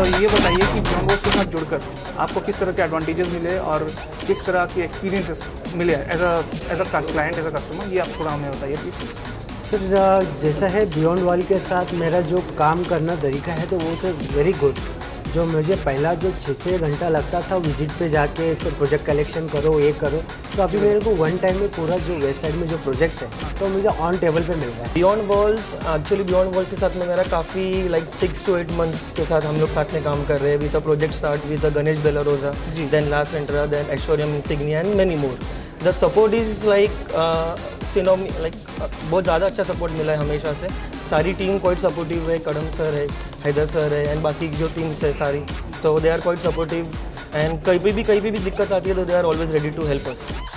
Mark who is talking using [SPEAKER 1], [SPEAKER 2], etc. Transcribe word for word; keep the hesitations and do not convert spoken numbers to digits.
[SPEAKER 1] ये बताइए कि बियॉन्ड वॉल्स के साथ जुड़कर आपको किस तरह के एडवांटेजेस मिले और किस तरह के एक्सपीरियंसेस मिले as a as a client, as a customer, ये आप थोड़ा हमें बताइए प्लीज़।
[SPEAKER 2] सर जैसा है बियॉन्ड वॉल के साथ मेरा जो काम करना तरीका है तो वो तो वेरी गुड। जो मुझे पहला जो छः छः घंटा लगता था विजिट पे जाके फिर प्रोजेक्ट कलेक्शन करो ये करो, तो अभी मेरे को वन टाइम में पूरा जो वेबसाइट में जो प्रोजेक्ट्स है तो मुझे ऑन टेबल पे मिल रहा है।
[SPEAKER 3] Beyond walls actually beyond wall के साथ में मेरा काफ़ी like six to eight months के साथ हम लोग साथ में काम कर रहे हैं। With the project start with the Ganesh Bellarosa, then last Centra, then Aishwaryam Insignia and many more. The support is like सिनोमी लाइक बहुत ज़्यादा अच्छा सपोर्ट मिला है हमेशा से। सारी टीम क्वाइट सपोर्टिव है, कदम सर है, हैदर सर है एंड बाकी जो टीम्स है सारी, तो they are quite supportive and कहीं पे भी कहीं पे भी दिक्कत आती है तो they are always ready to help us.